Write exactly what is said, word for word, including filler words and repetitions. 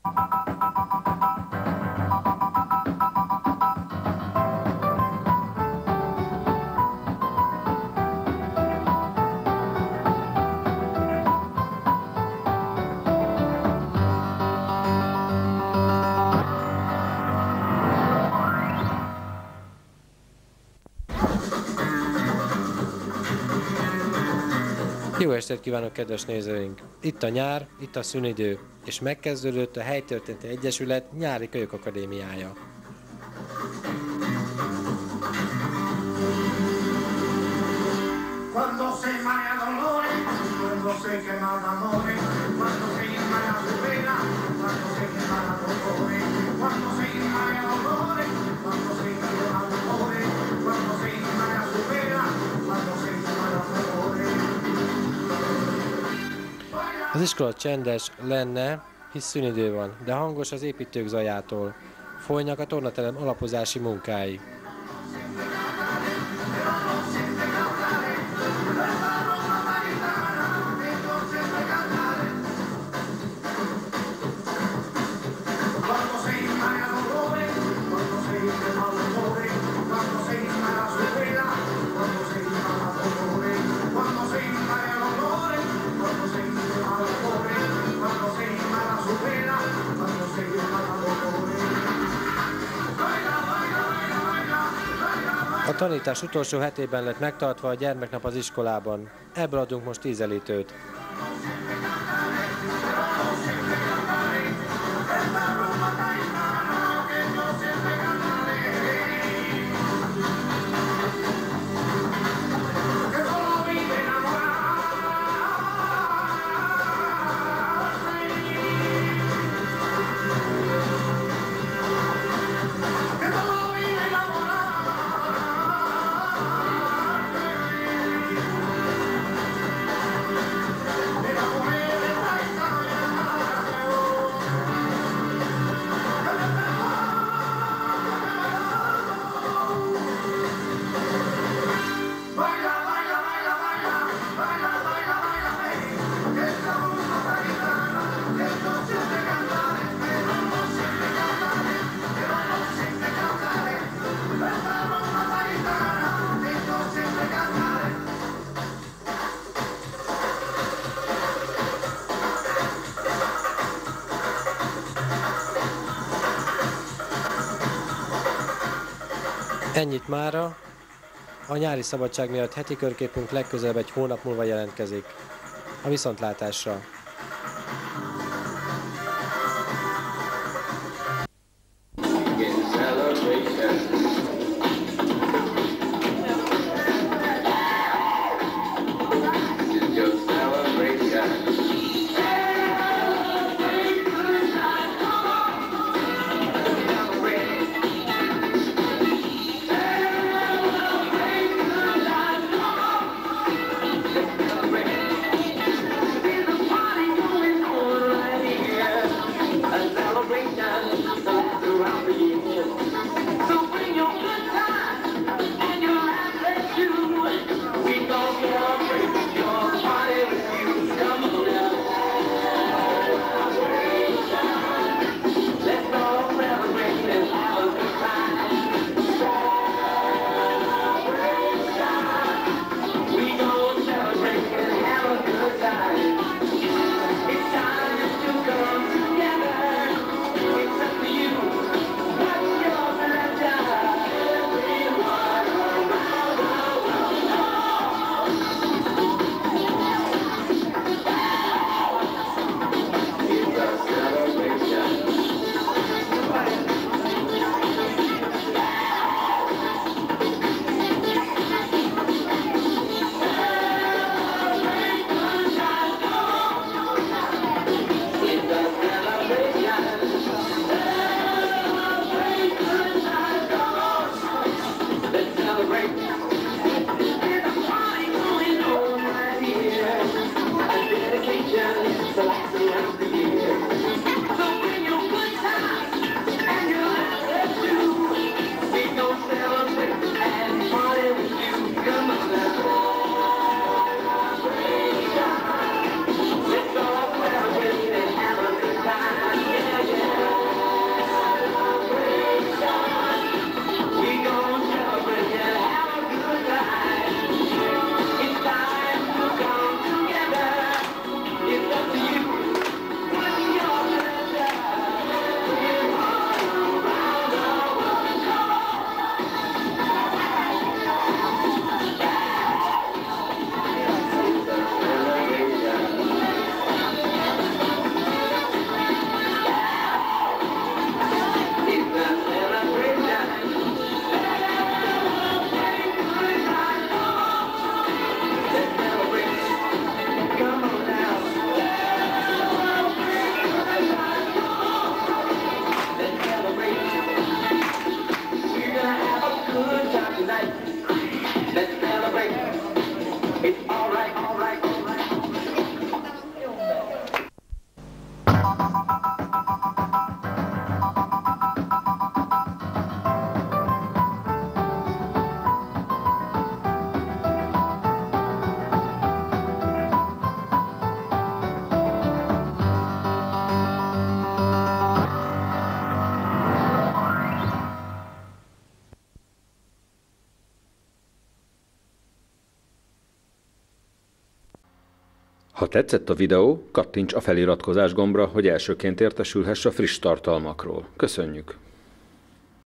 Jó estét kívánok, kedves nézőink! Itt a nyár, itt a szünidő, és megkezdődött a Helytörténeti Egyesület nyári kölyök akadémiája. Az iskola csendes lenne, hisz szünidő van, de hangos az építők zajától. Folynak a tornaterem alapozási munkái. A tanítás utolsó hetében lett megtartva a gyermeknap az iskolában. Ebből adunk most ízelítőt. Ennyit mára. A nyári szabadság miatt heti körképünk legközelebb egy hónap múlva jelentkezik. A viszontlátásra! Fire! Ha tetszett a videó, kattints a feliratkozás gombra, hogy elsőként értesülhess a friss tartalmakról. Köszönjük!